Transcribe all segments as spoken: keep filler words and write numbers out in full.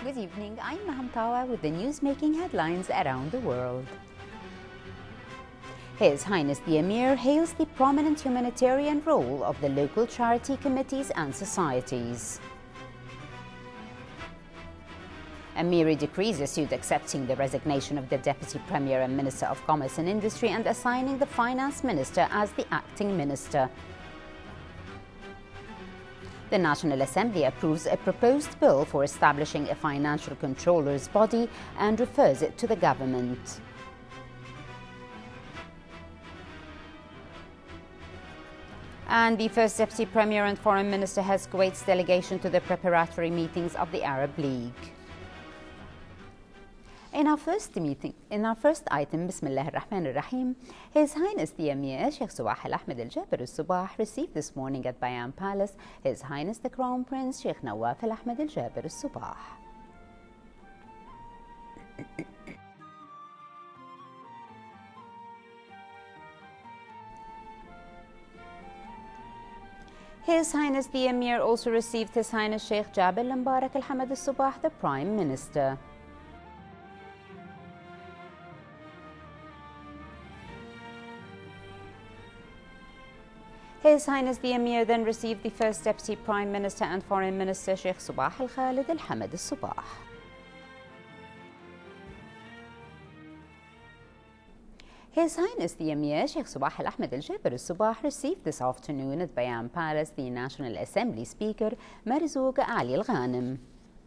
Good evening, I'm Maham Tawa with the news-making headlines around the world. His Highness the Emir hails the prominent humanitarian role of the local charity committees and societies. Emiri decrees issued accepting the resignation of the Deputy Premier and Minister of Commerce and Industry and assigning the Finance Minister as the acting minister. The National Assembly approves a proposed bill for establishing a financial controllers body and refers it to the government. And the First Deputy Premier and Foreign Minister heads Kuwait's delegation to the preparatory meetings of the Arab League. In our first meeting, in our first item, Bismillah ar-Rahman ar-Rahim, His Highness the Emir Sheikh Subah Al-Ahmed Al-Jaber Al-Subah received this morning at Bayan Palace His Highness the Crown Prince Sheikh Nawaf Al-Ahmed Al-Jaber Al-Subah. His Highness the Emir also received His Highness Sheikh Jabir Al-Mubarak Al-Hamad Al-Subah, the Prime Minister. His Highness the Emir then received the First Deputy Prime Minister and Foreign Minister Sheikh Subah Al-Khalid Al-Hamad Al-Subah. His Highness the Emir Sheikh Subah Al-Ahmed Al-Jaber Al-Subah received this afternoon at Bayan Palace the National Assembly Speaker Marzouk Ali Al-Ghanem.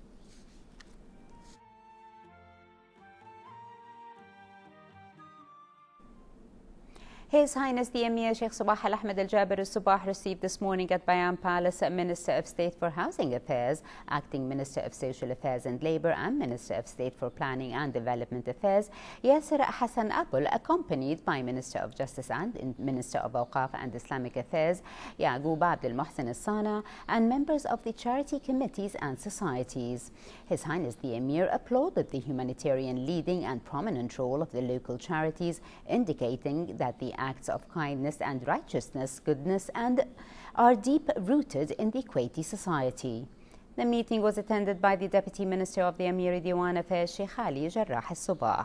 His Highness the Emir Sheikh Subah Al-Ahmed Al-Jaber Al-Subah received this morning at Bayan Palace Minister of State for Housing Affairs, Acting Minister of Social Affairs and Labour and Minister of State for Planning and Development Affairs, Yasser Hassan Abul, accompanied by Minister of Justice and Minister of Awqaf and Islamic Affairs, Yaqub Abdel Mohsen Al-Sana, and members of the charity committees and societies. His Highness the Emir applauded the humanitarian leading and prominent role of the local charities, indicating that the acts of kindness and righteousness, goodness, and are deep-rooted in the Kuwaiti society. The meeting was attended by the Deputy Minister of the Emiri Diwan Affairs, Sheikh Ali Jarrah Al-Subah.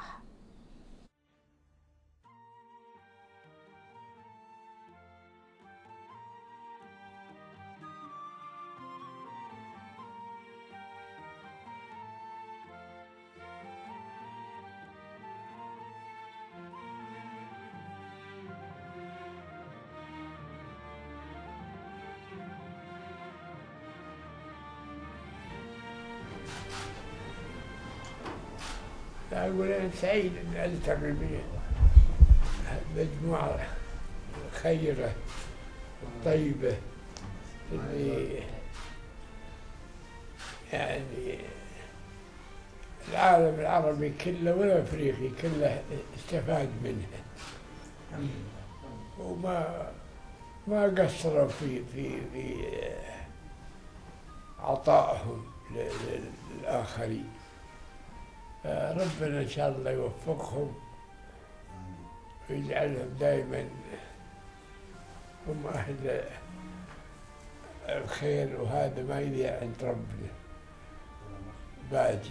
أقول أنا سعيد أن ألتقي بمجموعة خيرة طيبة اللي يعني العالم العربي كله والأفريقي كله استفاد منها، وما ما قصروا في في في عطائهم للآخرين. ربنا إن شاء الله يوفقهم ويجعلهم دائما هم أهل الخير، وهذا ما يضيع عند ربنا باجي.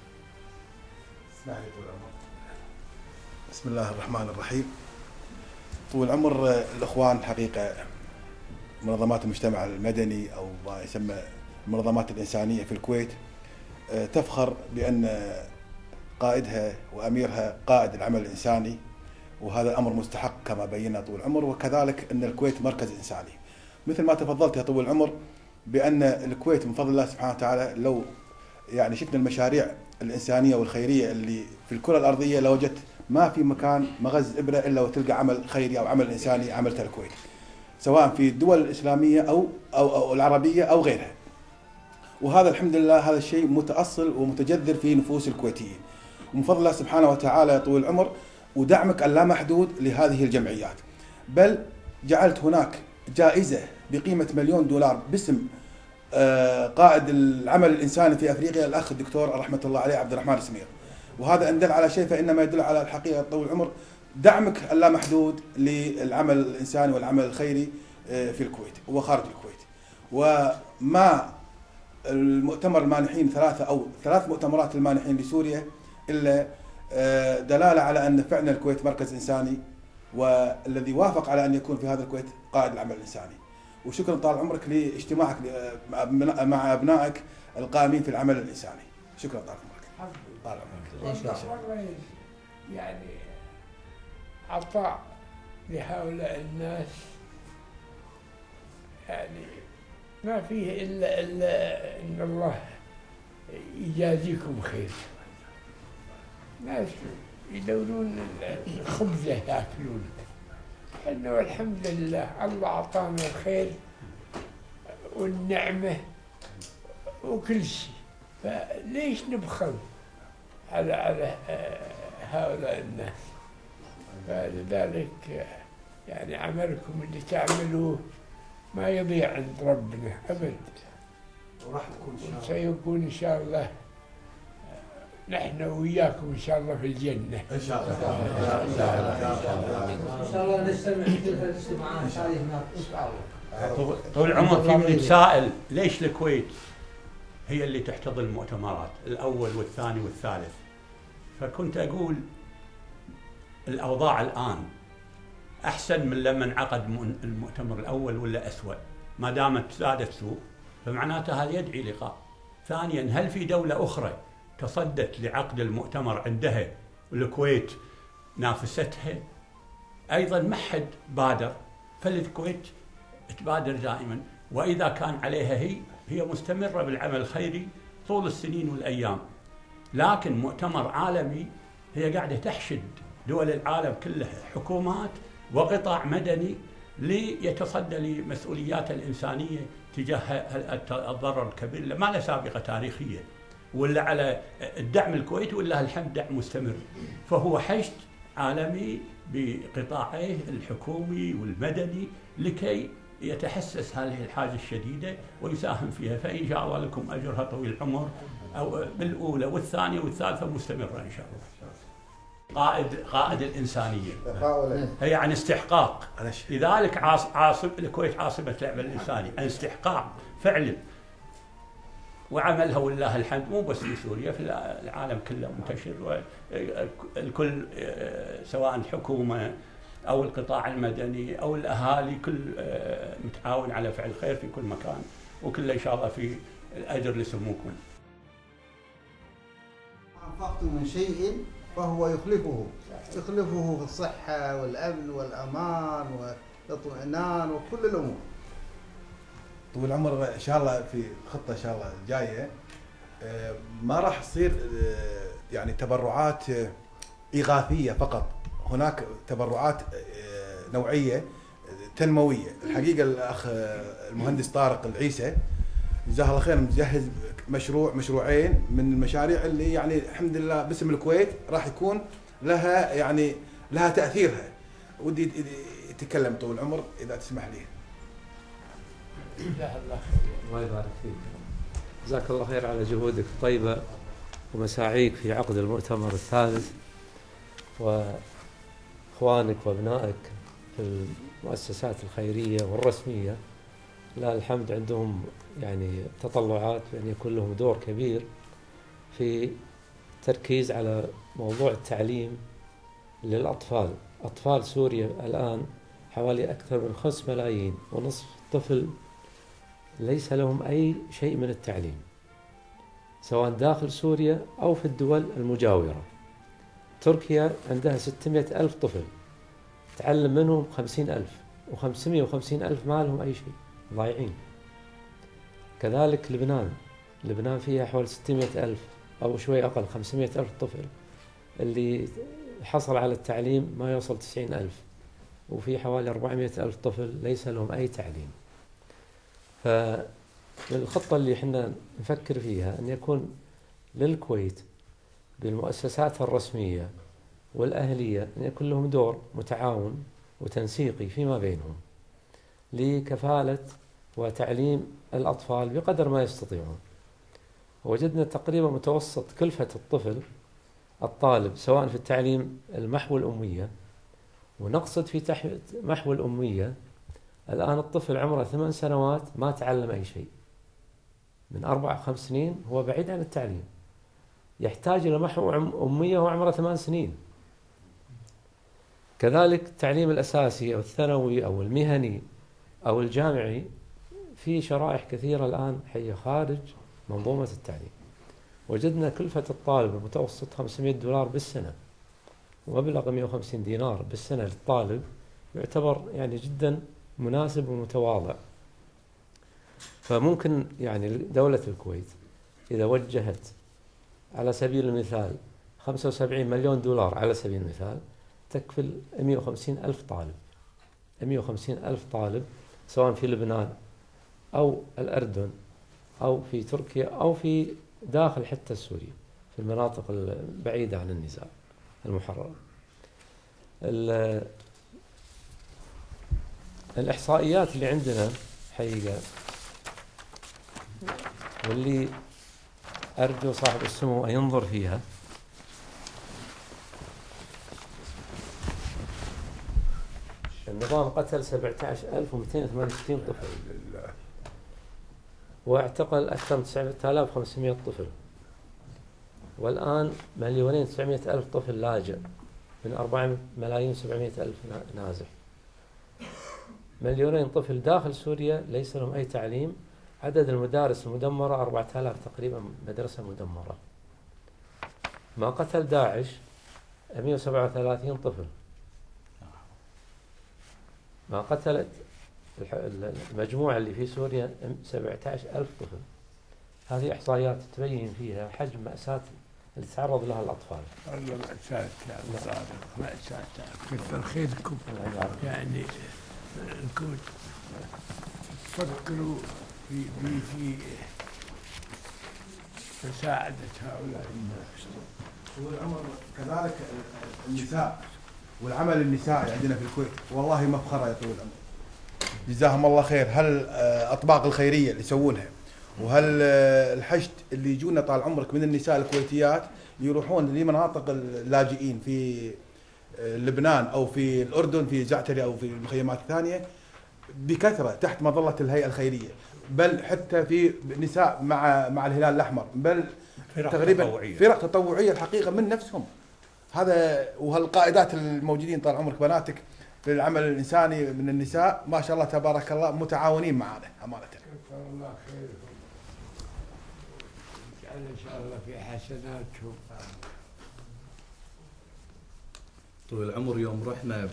بسم الله الرحمن الرحيم. طول عمر الإخوان حقيقة منظمات المجتمع المدني أو ما يسمى المنظمات الإنسانية في الكويت تفخر بأن قائدها وأميرها قائد العمل الإنساني، وهذا أمر مستحق كما بينا طول العمر، وكذلك أن الكويت مركز إنساني. مثل ما تفضلت يا طول العمر بأن الكويت من فضل الله سبحانه وتعالى لو يعني شفنا المشاريع الإنسانية والخيرية اللي في الكرة الأرضية لوجدت ما في مكان مغز إبرة إلا وتلقى عمل خيري أو عمل إنساني عملته الكويت، سواء في الدول الإسلامية أو أو, أو العربية أو غيرها. وهذا الحمد لله هذا الشيء متأصل ومتجذر في نفوس الكويتيين، ومن فضل الله سبحانه وتعالى طول العمر ودعمك اللامحدود لهذه الجمعيات. بل جعلت هناك جائزة بقيمة مليون دولار باسم قائد العمل الإنساني في أفريقيا الأخ الدكتور رحمة الله عليه عبد الرحمن السمير. وهذا إن دل على شيء فإنما يدل على الحقيقة طول العمر دعمك اللامحدود للعمل الإنساني والعمل الخيري في الكويت وخارج الكويت. وما المؤتمر المانحين ثلاثة أو ثلاث مؤتمرات المانحين لسوريا إلا دلالة على أن فعلا الكويت مركز إنساني، والذي وافق على أن يكون في هذا الكويت قائد العمل الإنساني. وشكرا طال عمرك لاجتماعك مع أبنائك القائمين في العمل الإنساني. شكرا طال عمرك. طال عمرك. والله يعني عطاء لهؤلاء الناس يعني ما فيه إلا إلا إن الله يجازيكم خير. ناس يدورون الخبزة يأكلون، إنه الحمد لله الله أعطانا الخير والنعمة وكل شيء، فليش نبخل على على هؤلاء الناس؟ فلذلك يعني عملكم اللي تعملوه ما يضيع عند ربنا أبدا، وراح تكون إن شاء الله. سيكون إن شاء الله نحن وياكم إن شاء الله في الجنة إن شاء الله. إن شاء الله نستمع في تلك الاجتماعات هذه هناك إن شاء الله. طول العمر في من يتساءل ليش الكويت هي اللي تحتضن المؤتمرات الأول والثاني والثالث، فكنت أقول الأوضاع الآن أحسن من لما انعقد المؤتمر الأول ولا أسوأ؟ ما دامت زادت سوء فمعناته هذا يدعي لقاء. ثانيا، هل في دولة أخرى تصدت لعقد المؤتمر عندها والكويت نافستها؟ أيضا ما حد بادر، فالكويت تبادر دائما، وإذا كان عليها هي هي مستمرة بالعمل الخيري طول السنين والأيام. لكن مؤتمر عالمي هي قاعدة تحشد دول العالم كلها، حكومات وقطاع مدني، ليتصدى لمسؤولياته الإنسانية تجاه الضرر الكبير اللي ما له سابقة تاريخية، ولا على الدعم الكويتي ولا الحمد دعم مستمر. فهو حشد عالمي بقطاعيه الحكومي والمدني لكي يتحسس هذه الحاجة الشديدة ويساهم فيها. فإن شاء الله لكم أجرها طويل العمر، أو بالأولى والثانية والثالثة مستمرة إن شاء الله. قائد قائد الإنسانية هي عن استحقاق، لذلك عاصم الكويت عاصمة العمل الإنساني، عن استحقاق فعلا. وعملها ولله الحمد مو بس في سوريا، في العالم كله منتشر، والكل سواء الحكومة أو القطاع المدني أو الأهالي كل متعاون على فعل الخير في كل مكان، وكله إن شاء الله في الأجر لسموكم. أنفقتم من شيء فهو يخلفه، يخلفه في الصحة والأمن والأمان والاطمئنان وكل الأمور. طول العمر إن شاء الله في خطة إن شاء الله جاية، ما راح تصير يعني تبرعات إغاثية فقط، هناك تبرعات نوعية تنموية. الحقيقة الأخ المهندس طارق العيسى جزاه الله خير مجهز مشروع مشروعين من المشاريع اللي يعني الحمد لله باسم الكويت راح يكون لها يعني لها تأثيرها. ودي يتكلم طول العمر إذا تسمح لي. جزاه الله خير. الله يبارك فيك. جزاك الله خير على جهودك الطيبة ومساعيك في عقد المؤتمر الثالث، وإخوانك وأبنائك في المؤسسات الخيرية والرسمية لا الحمد عندهم يعني تطلعات بأن يكون لهم دور كبير في تركيز على موضوع التعليم للأطفال. أطفال سوريا الآن حوالي أكثر من خمس ملايين ونصف طفل ليس لهم أي شيء من التعليم، سواء داخل سوريا أو في الدول المجاورة. تركيا عندها ستمائة ألف طفل تعلم منهم خمسين ألف، وخمسمائة وخمسين ألف ما لهم أي شيء، ضايعين. كذلك لبنان، لبنان فيها حوالي ستمائة ألف أو شوي أقل، خمسمائة ألف طفل اللي حصل على التعليم ما يوصل تسعين ألف، وفي حوالي أربعمائة ألف طفل ليس لهم أي تعليم. فالخطة اللي احنا نفكر فيها أن يكون للكويت بالمؤسسات الرسمية والأهلية أن يكون لهم دور متعاون وتنسيقي فيما بينهم لكفالة وتعليم الأطفال بقدر ما يستطيعون. وجدنا تقريبا متوسط كلفة الطفل الطالب سواء في التعليم المحو الأمية، ونقصد في محو الأمية الآن الطفل عمره ثمان سنوات ما تعلم أي شيء، من أربع خمس سنين هو بعيد عن التعليم، يحتاج إلى محو أمية وهو عمره ثمان سنين. كذلك التعليم الأساسي أو الثانوي أو المهني أو الجامعي في شرائح كثيرة الآن هي خارج منظومة التعليم. وجدنا كلفة الطالب المتوسط خمسمائة دولار بالسنة، ومبلغ مئة وخمسين دينار بالسنة للطالب يعتبر يعني جدا مناسب ومتواضع. فممكن يعني دولة الكويت إذا وجهت على سبيل المثال خمسة وسبعين مليون دولار على سبيل المثال تكفل مئة وخمسين ألف طالب، مئة وخمسين ألف طالب سواء في لبنان أو الأردن أو في تركيا أو في داخل حتى سوريا في المناطق البعيدة عن النزاع المحررة. الإحصائيات اللي عندنا حقيقة واللي أرجو صاحب السمو أن ينظر فيها، النظام قتل سبعة عشر ألف ومئتين وثمانية وستين طفل واعتقل أكثر من تسعة آلاف وخمسمائة طفل، والآن مليونين وتسعمائة ألف طفل لاجئ من أربعة ملايين وسبعمائة ألف نازح. مليونين طفل داخل سوريا ليس لهم أي تعليم. عدد المدارس المدمرة أربعة آلاف تقريبا مدرسة مدمرة. ما قتل داعش مئة وسبعة وثلاثين طفل. ما قتلت المجموعة اللي في سوريا سبعة عشر ألف طفل. هذه إحصائيات تبين فيها حجم مأساة اللي تعرض لها الأطفال. والله مأساة يا أبو طارق، مأساة. كثر خيركم يعني أنكم تفكروا في في في مساعدة هؤلاء الناس. والعمر كذلك النساء والعمل النسائي عندنا في الكويت والله مفخرة يا طويل العمر، جزاهم الله خير. هل أطباق الخيرية اللي يسوونها وهل الحشد اللي يجونا طال عمرك من النساء الكويتيات يروحون لمناطق اللاجئين في لبنان أو في الأردن في زعتري أو في المخيمات الثانية بكثرة تحت مظلة الهيئة الخيرية، بل حتى في نساء مع مع الهلال الأحمر، بل فرق تقريبا تطوعية. فرق تطوعية الحقيقة من نفسهم. هذا وهالقائدات الموجودين طال عمرك بناتك في العمل الإنساني من النساء ما شاء الله تبارك الله متعاونين معنا أمانة. كثر الله خيرهم، اجعل إن شاء الله في حسناتهم. طول العمر يوم رحنا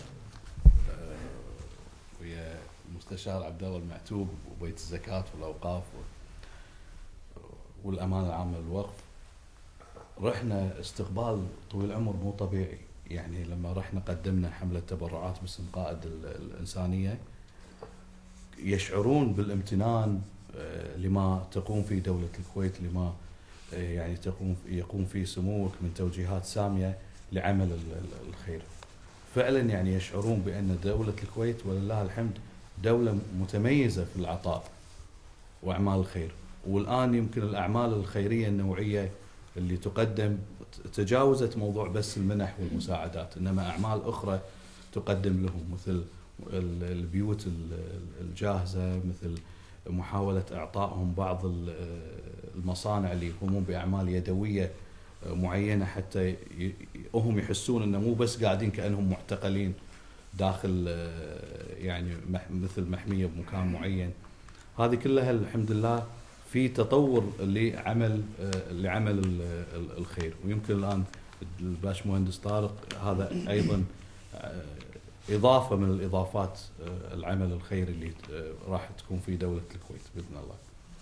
ويا المستشار عبد الله المعتوب وبيت الزكاة والأوقاف والأمانة العامة للوقف، رحنا استقبال طويل العمر مو طبيعي. يعني لما رحنا قدمنا حملة تبرعات باسم قائد الإنسانية، يشعرون بالامتنان لما تقوم فيه دولة الكويت، لما يعني تقوم يقوم فيه سموك من توجيهات سامية لعمل الخير. فعلا يعني يشعرون بأن دولة الكويت ولله الحمد دولة متميزة في العطاء وأعمال الخير. والآن يمكن الأعمال الخيرية النوعية اللي تقدم تجاوزت موضوع بس المنح والمساعدات، إنما أعمال أخرى تقدم لهم مثل البيوت الجاهزة، مثل محاولة إعطائهم بعض المصانع اللي يقومون بأعمال يدوية معينة حتى هم يحسون إنه مو بس قاعدين كأنهم معتقلين داخل يعني مثل محمية بمكان معين. هذه كلها الحمد لله في تطور لعمل لعمل الخير. ويمكن الآن الباش مهندس طارق هذا أيضا إضافة من الإضافات العمل الخيري اللي راح تكون في دولة الكويت بإذن الله.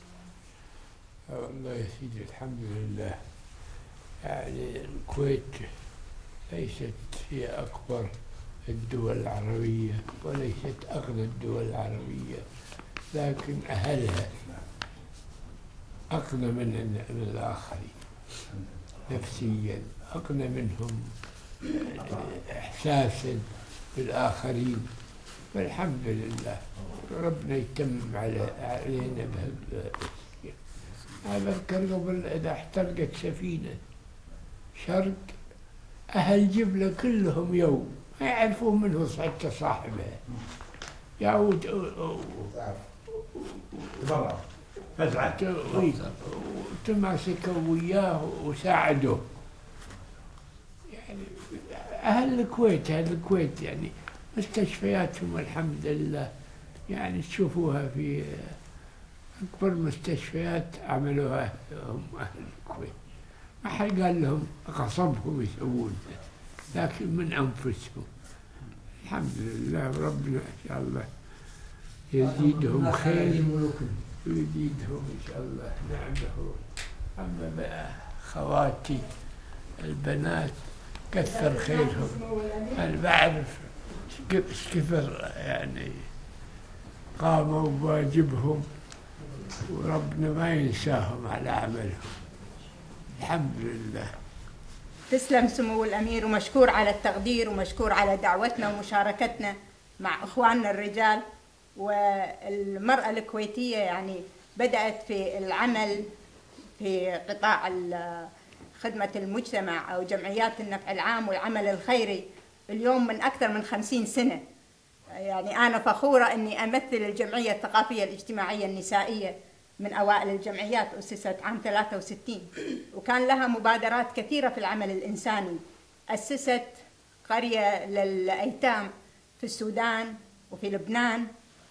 والله يا سيدي الحمد لله. يعني الكويت ليست هي أكبر الدول العربية وليست أغنى الدول العربية، لكن أهلها أغنى من من الآخرين نفسيا، أغنى منهم إحساسا بالآخرين. فالحمد لله ربنا يتمم على علينا بهذا. أذكر قبل إذا احترقت سفينة شرق، أهل جبلة كلهم يوم ما يعرفون منه حتى صاحبها، يعود فتحت وتماسكوا وياه وساعدوه. يعني أهل الكويت أهل الكويت يعني مستشفياتهم الحمد لله يعني تشوفوها في أكبر مستشفيات عملوها هم أهل الكويت. ما حد قال لهم غصبهم يسوون، لكن من أنفسهم. الحمد لله ربنا إن شاء الله يزيدهم خير ويزيدهم إن شاء الله نعمه. أما بقى خواتي البنات كثر خيرهم، أنا بعرف ايش كثر يعني قاموا بواجبهم، وربنا ما ينساهم على عملهم. الحمد لله. تسلم سمو الأمير، ومشكور على التقدير ومشكور على دعوتنا ومشاركتنا مع إخواننا الرجال. والمرأة الكويتية يعني بدأت في العمل في قطاع خدمة المجتمع أو جمعيات النفع العام والعمل الخيري اليوم من أكثر من خمسين سنة. يعني أنا فخورة أني أمثل الجمعية الثقافية الاجتماعية النسائية من أوائل الجمعيات، أسست عام ثلاثة وستين، وكان لها مبادرات كثيرة في العمل الإنساني. أسست قرية للأيتام في السودان وفي لبنان،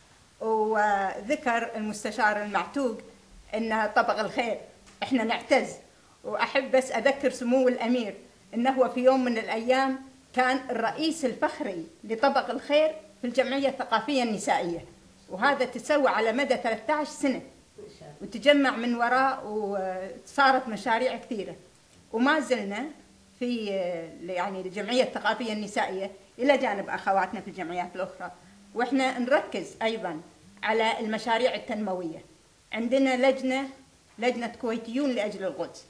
وذكر المستشار المعتوق أن طبق الخير إحنا نعتز. وأحب بس أذكر سمو الأمير أنه في يوم من الأيام كان الرئيس الفخري لطبق الخير في الجمعية الثقافية النسائية، وهذا تسوى على مدى ثلاثة عشر سنة وتجمع من وراء وصارت مشاريع كثيرة. وما زلنا في يعني الجمعية الثقافية النسائية إلى جانب أخواتنا في الجمعيات الأخرى، وإحنا نركز أيضا على المشاريع التنموية. عندنا لجنة لجنة كويتيون لأجل القدس،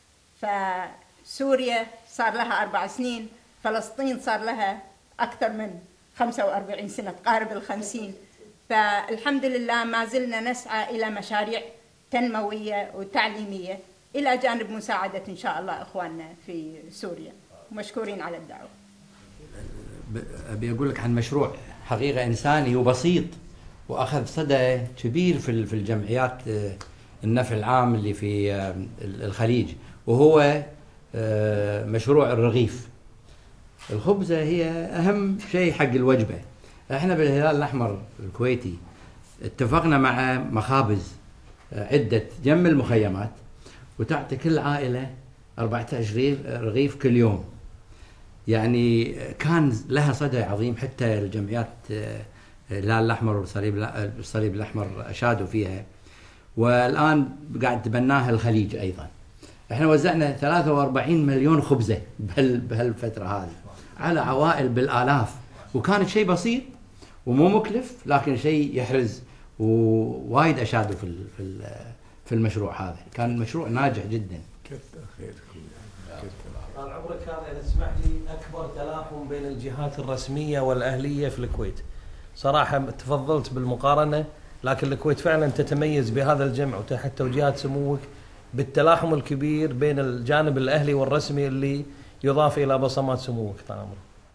فسوريا صار لها أربع سنين، فلسطين صار لها أكثر من خمسة وأربعين سنة تقارب الخمسين. فالحمد لله ما زلنا نسعى إلى مشاريع تنموية وتعليمية إلى جانب مساعدة إن شاء الله إخواننا في سوريا. مشكورين على الدعوة. أبي أقول لك عن مشروع حقيقة إنساني وبسيط وأخذ صدى كبير في في الجمعيات النفع العام اللي في الخليج، وهو مشروع الرغيف. الخبزة هي أهم شيء حق الوجبة. احنا بالهلال الأحمر الكويتي اتفقنا مع مخابز عدة جنب المخيمات، وتعطي كل عائلة أربعة عشر رغيف كل يوم. يعني كان لها صدى عظيم، حتى الجمعيات الهلال الأحمر والصليب الصليب الأحمر أشادوا فيها، والآن قاعد تبناها الخليج أيضا. احنا وزعنا ثلاثة وأربعين مليون خبزة بهالفترة هذه على عوائل بالآلاف، وكانت شيء بسيط ومو مكلف، لكن شيء يحرز. ووايد أشادوا في في المشروع هذا، كان مشروع ناجح جدا. كثر خيركم. طال عمرك، هذا إذا تسمح لي أكبر تلاحم بين الجهات الرسمية والأهلية في الكويت. صراحة تفضلت بالمقارنة، لكن الكويت فعلا تتميز بهذا الجمع وتحت توجيهات سموك بالتلاحم الكبير بين الجانب الأهلي والرسمي اللي يضاف إلى بصمات سموك. طال عمرك.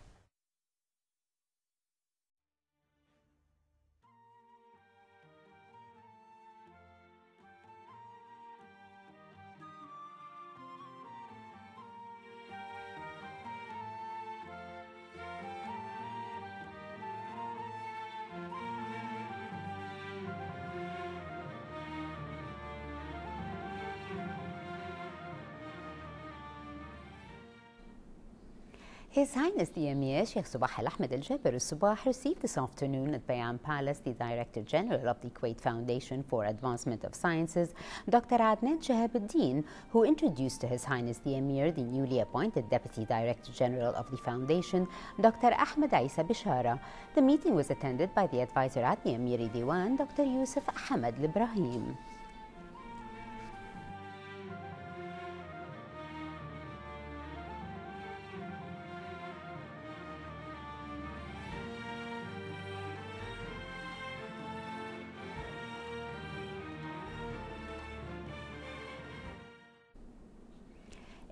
His Highness the Emir Sheikh Sabah Al Ahmed Al Jaber Al Sabah received this afternoon at Bayan Palace the Director General of the Kuwait Foundation for Advancement of Sciences, Doctor Adnan Shahabuddin, who introduced to His Highness the Emir the newly appointed Deputy Director General of the Foundation, Doctor Ahmed Isa Bishara. The meeting was attended by the advisor at the Emiri Diwan, Doctor Yusuf Ahmed Ibrahim.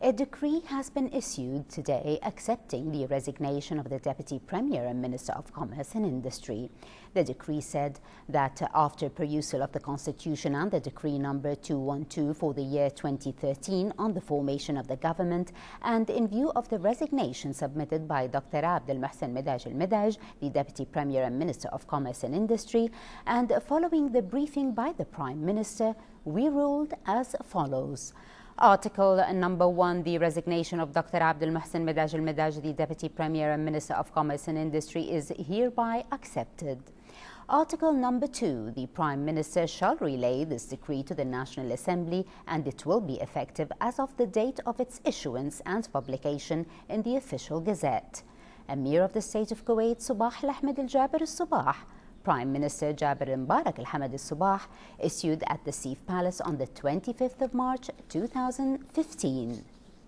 A decree has been issued today accepting the resignation of the Deputy Premier and Minister of Commerce and Industry. The decree said that after perusal of the Constitution and the Decree number two twelve for the year twenty thirteen on the formation of the government, and in view of the resignation submitted by Doctor Abdel Mohsen Medaj al-Medaj, the Deputy Premier and Minister of Commerce and Industry, and following the briefing by the Prime Minister, we ruled as follows. Article number one, the resignation of Doctor Abdel Mohsen Medaj al-Medaj, the Deputy Premier and Minister of Commerce and Industry, is hereby accepted. Article number two, the Prime Minister shall relay this decree to the National Assembly and it will be effective as of the date of its issuance and publication in the Official Gazette. Emir of the State of Kuwait, Subah Al-Ahmed Al-Jaber Al-Subah, Prime Minister Jaber Mbarak Al-Hamad Al-Subah, issued at the Seif Palace on the twenty-fifth of March two thousand fifteen.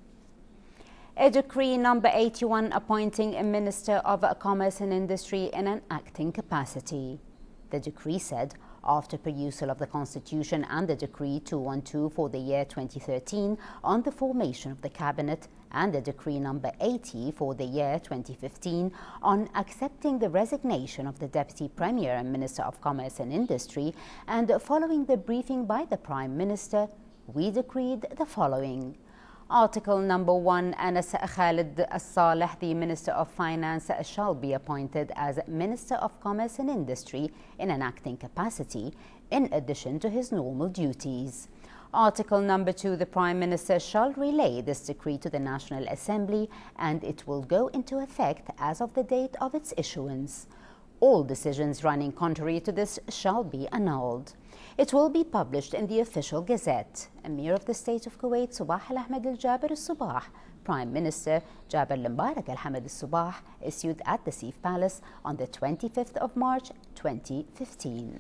A decree number eighty-one appointing a Minister of Commerce and Industry in an acting capacity. The decree said, after perusal of the Constitution and the Decree two twelve for the year twenty thirteen on the formation of the Cabinet and the Decree number eighty for the year twenty fifteen on accepting the resignation of the Deputy Premier and Minister of Commerce and Industry, and following the briefing by the Prime Minister, we decreed the following. Article number one, Anas Khalid Al-Saleh, the Minister of Finance, shall be appointed as Minister of Commerce and Industry in an acting capacity, in addition to his normal duties. Article number two, the Prime Minister shall relay this decree to the National Assembly and it will go into effect as of the date of its issuance. All decisions running contrary to this shall be annulled. It will be published in the Official Gazette. Emir of the State of Kuwait, Subah Al-Ahmed Al-Jaber Al-Subah, Prime Minister Jaber Mbarak Al-Hamad Al-Subah, issued at the Seif Palace on the twenty-fifth of March twenty fifteen.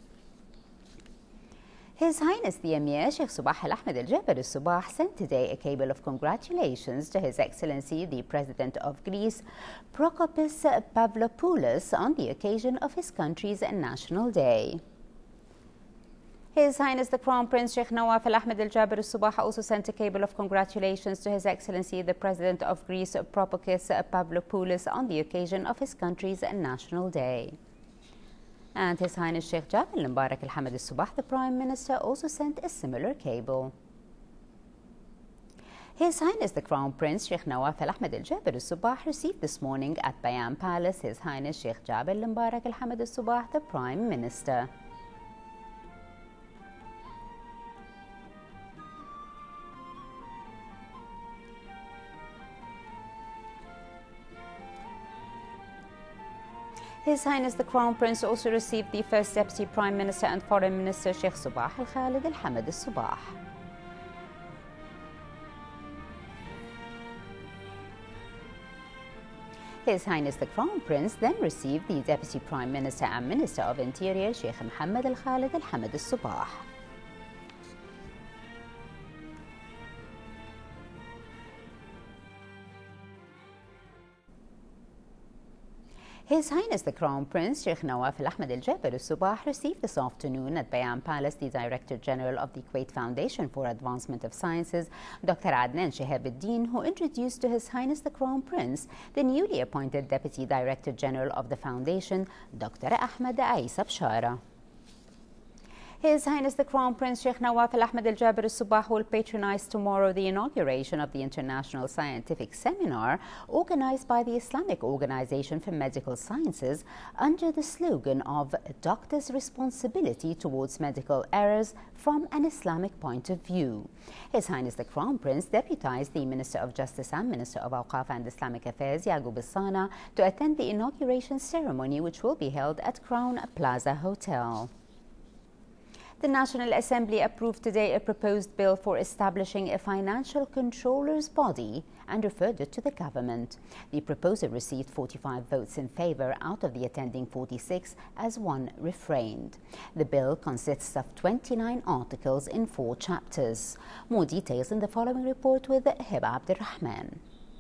His Highness the Emir Sheikh Subah Al-Ahmed Al-Jaber Al-Subah sent today a cable of congratulations to His Excellency the President of Greece, Prokopis Pavlopoulos, on the occasion of his country's National Day. His Highness the Crown Prince Sheikh Nawaf Al-Ahmed Al-Jaber Al-Subah also sent a cable of congratulations to His Excellency the President of Greece, Prokopis Pavlopoulos, on the occasion of his country's National Day. And His Highness Sheikh Jaber Mbarak Al-Hamad Al-Subah, the Prime Minister, also sent a similar cable. His Highness the Crown Prince Sheikh Nawaf Al-Ahmed Al-Jaber Al-Subah received this morning at Bayan Palace His Highness Sheikh Jaber Mbarak Al-Hamad Al-Subah, the Prime Minister. His Highness the Crown Prince also received the First Deputy Prime Minister and Foreign Minister Sheikh Subah Al-Khalid Al-Hamad Al-Subah. His Highness the Crown Prince then received the Deputy Prime Minister and Minister of Interior Sheikh Mohammed Al-Khalid Al-Hamad Al-Subah. His Highness the Crown Prince Sheikh Nawaf Al-Ahmed Al-Jaber Al-Subah received this afternoon at Bayan Palace the Director General of the Kuwait Foundation for Advancement of Sciences, Doctor Adnan Shihab Al-Din, who introduced to His Highness the Crown Prince the newly appointed Deputy Director General of the Foundation, Doctor Ahmed Aisa Bshara. His Highness the Crown Prince Sheikh Nawaf Al-Ahmed Al-Jaber Al-Subah will patronize tomorrow the inauguration of the International Scientific Seminar organized by the Islamic Organization for Medical Sciences under the slogan of Doctors' Responsibility Towards Medical Errors from an Islamic Point of View. His Highness the Crown Prince deputized the Minister of Justice and Minister of Awqaf and Islamic Affairs, Yaqub Al-Sana, to attend the inauguration ceremony, which will be held at Crown Plaza Hotel. The National Assembly approved today a proposed bill for establishing a financial controller's body and referred it to the government. The proposal received forty-five votes in favour out of the attending forty-six, as one refrained. The bill consists of twenty-nine articles in four chapters. More details in the following report with Hiba Abdurrahman.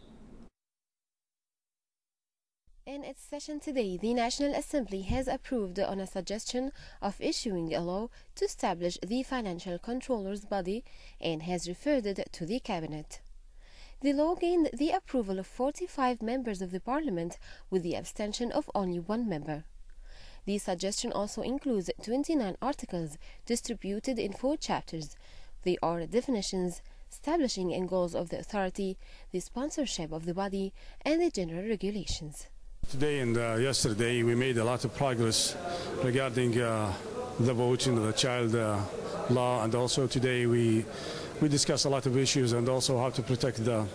In its session today, the National Assembly has approved on a suggestion of issuing a law to establish the Financial Controllers Body and has referred it to the Cabinet. The law gained the approval of forty-five members of the parliament with the abstention of only one member. The suggestion also includes twenty-nine articles distributed in four chapters. They are definitions, establishing and goals of the authority, the sponsorship of the body, and the general regulations. Today and uh, yesterday we made a lot of progress regarding uh, the vote in the child uh, law, and also today we we discussed a lot of issues and also how to protect the,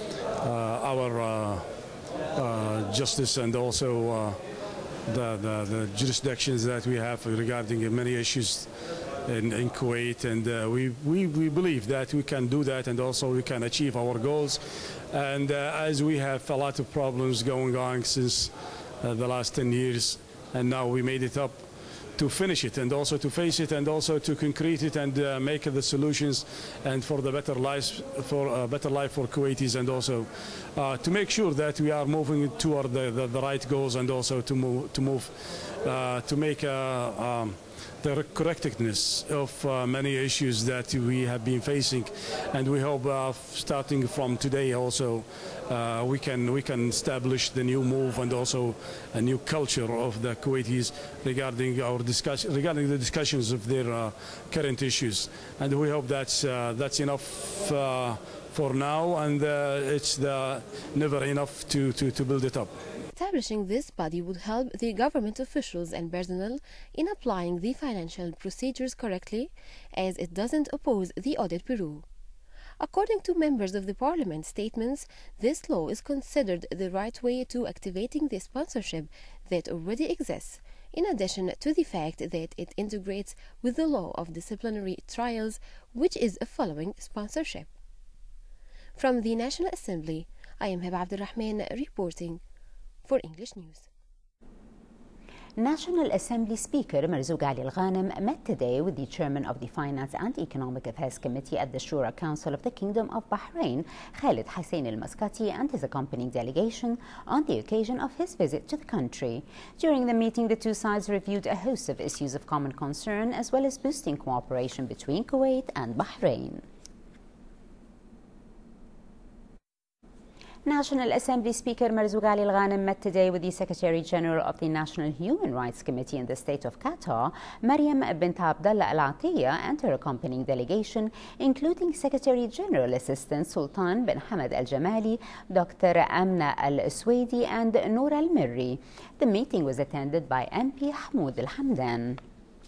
uh, our uh, uh, justice and also uh, the, the, the jurisdictions that we have regarding many issues in, in Kuwait, and uh, we, we, we believe that we can do that and also we can achieve our goals. And uh, as we have a lot of problems going on since uh, the last ten years, and now we made it up to finish it and also to face it and also to concrete it and uh, make the solutions and for the better lives, for a better life for Kuwaitis, and also uh, to make sure that we are moving toward the, the, the right goals, and also to move to move uh, to make uh, um, the correctness of uh, many issues that we have been facing, and we hope uh, starting from today also uh, we can we can establish the new move and also a new culture of the Kuwaitis regarding our discussion regarding the discussions of their uh, current issues, and we hope that's uh, that's enough uh, for now, and uh, it's the never enough to, to, to build it up. Establishing this body would help the government officials and personnel in applying the financial procedures correctly, as it doesn't oppose the Audit Bureau. According to members of the parliament statements, this law is considered the right way to activating the sponsorship that already exists, in addition to the fact that it integrates with the law of disciplinary trials, which is following sponsorship. From the National Assembly, I am Heba Abdulrahman reporting for English News. National Assembly Speaker Marzouk Ali Al-Ghanem met today with the Chairman of the Finance and Economic Affairs Committee at the Shura Council of the Kingdom of Bahrain, Khalid Hussein Al-Maskati, and his accompanying delegation on the occasion of his visit to the country. During the meeting, the two sides reviewed a host of issues of common concern, as well as boosting cooperation between Kuwait and Bahrain. National Assembly Speaker Marzouk Ali Al-Ghanem met today with the Secretary General of the National Human Rights Committee in the State of Qatar, Mariam bint Abdullah Al-Atiyah, and her accompanying delegation, including Secretary General Assistant Sultan bin Hamad Al-Jamali, Doctor Amna Al-Swedi, and Noor Al-Mirri. The meeting was attended by M P Hamoud Al-Hamdan.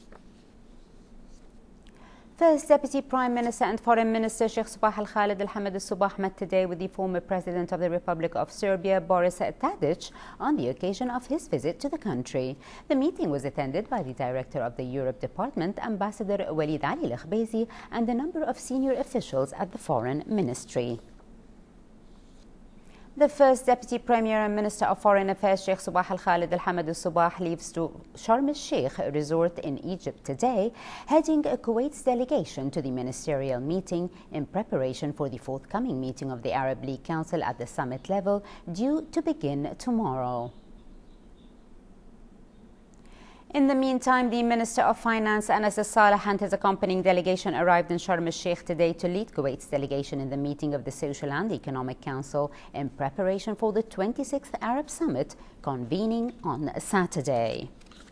First Deputy Prime Minister and Foreign Minister Sheikh Sabah Al-Khalid Al-Hamad Al-Subah met today with the former President of the Republic of Serbia, Boris Tadic, on the occasion of his visit to the country. The meeting was attended by the Director of the Europe Department, Ambassador Walid Ali Al-Khbezi, and a number of senior officials at the Foreign Ministry. The First Deputy Premier and Minister of Foreign Affairs, Sheikh Sabah Al-Khalid Al-Hamad Al-Subah, leaves to Sharm el-Sheikh resort in Egypt today, heading a Kuwait's delegation to the ministerial meeting in preparation for the forthcoming meeting of the Arab League Council at the summit level, due to begin tomorrow. In the meantime, the Minister of Finance, Anas Saleh, and his accompanying delegation arrived in Sharm el-Sheikh today to lead Kuwait's delegation in the meeting of the Social and Economic Council in preparation for the twenty-sixth Arab Summit convening on Saturday.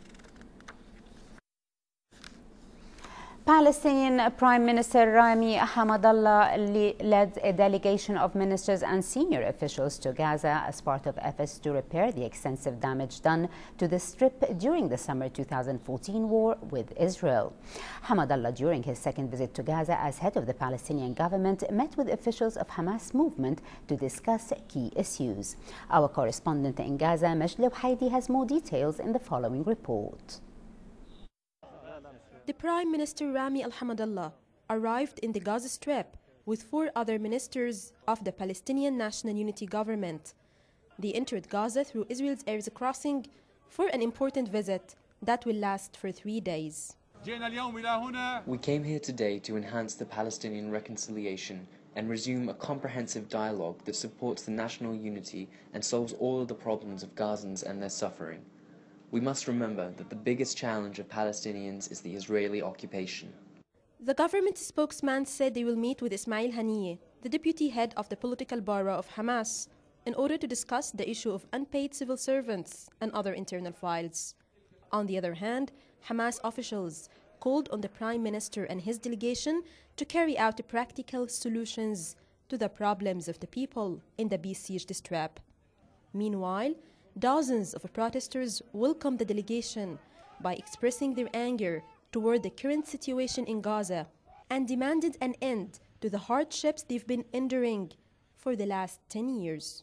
Palestinian Prime Minister Rami Hamadan led a delegation of ministers and senior officials to Gaza as part of efforts to repair the extensive damage done to the Strip during the summer two thousand fourteen war with Israel. Hamadan, during his second visit to Gaza as head of the Palestinian government, met with officials of Hamas movement to discuss key issues. Our correspondent in Gaza, Majlou Haidi, has more details in the following report. The Prime Minister Rami Al-Hamadallah arrived in the Gaza Strip with four other ministers of the Palestinian National Unity Government. They entered Gaza through Israel's Erez crossing for an important visit that will last for three days. We came here today to enhance the Palestinian reconciliation and resume a comprehensive dialogue that supports the national unity and solves all of the problems of Gazans and their suffering. We must remember that the biggest challenge of Palestinians is the Israeli occupation. The government spokesman said they will meet with Ismail Haniyeh, the deputy head of the political bureau of Hamas, in order to discuss the issue of unpaid civil servants and other internal files. On the other hand, Hamas officials called on the Prime Minister and his delegation to carry out practical solutions to the problems of the people in the besieged Strip. Meanwhile, dozens of protesters welcomed the delegation by expressing their anger toward the current situation in Gaza and demanded an end to the hardships they've been enduring for the last ten years.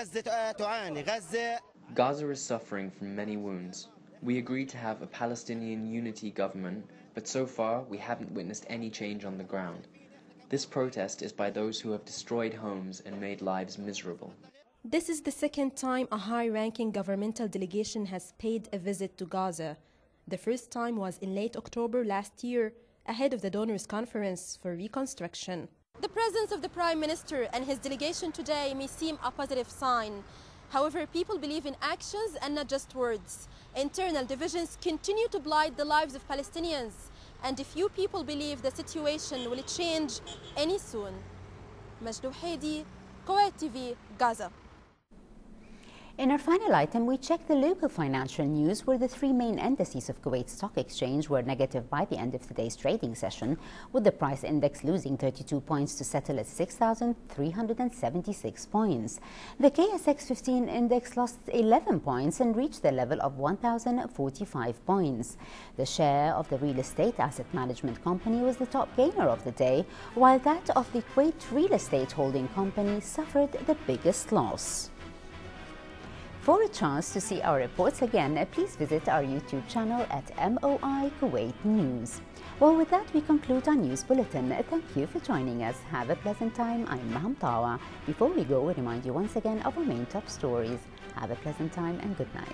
Gaza is suffering from many wounds. We agreed to have a Palestinian unity government, but so far we haven't witnessed any change on the ground. This protest is by those who have destroyed homes and made lives miserable. This is the second time a high-ranking governmental delegation has paid a visit to Gaza. The first time was in late October last year, ahead of the Donors' Conference for Reconstruction. The presence of the Prime Minister and his delegation today may seem a positive sign. However, people believe in actions and not just words. Internal divisions continue to blight the lives of Palestinians, and few people believe the situation will change any soon. Majdu Haidi, Kuwait T V, Gaza. In our final item, we check the local financial news, where the three main indices of Kuwait Stock Exchange were negative by the end of today's trading session, with the price index losing thirty-two points to settle at six thousand three hundred seventy-six points. The K S X fifteen index lost eleven points and reached the level of one thousand forty-five points. The share of the real estate asset management company was the top gainer of the day, while that of the Kuwait Real Estate Holding Company suffered the biggest loss. For a chance to see our reports again, please visit our YouTube channel at M O I Kuwait News. Well, with that, we conclude our news bulletin. Thank you for joining us. Have a pleasant time. I'm Maham Tawa. Before we go, we remind you once again of our main top stories. Have a pleasant time and good night.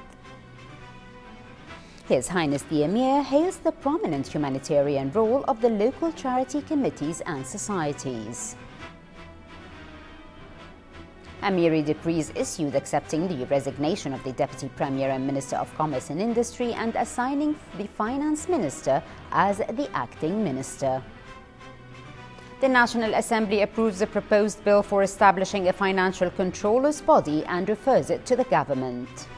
His Highness the Emir hails the prominent humanitarian role of the local charity committees and societies. Amiri decrees issued accepting the resignation of the Deputy Premier and Minister of Commerce and Industry and assigning the Finance Minister as the acting minister. The National Assembly approves a proposed bill for establishing a financial controllers body and refers it to the government.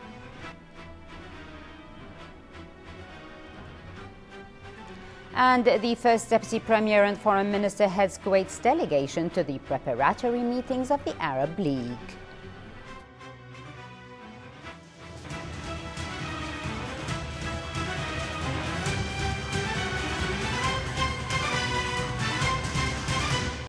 And the first Deputy Premier and Foreign Minister heads Kuwait's delegation to the preparatory meetings of the Arab League.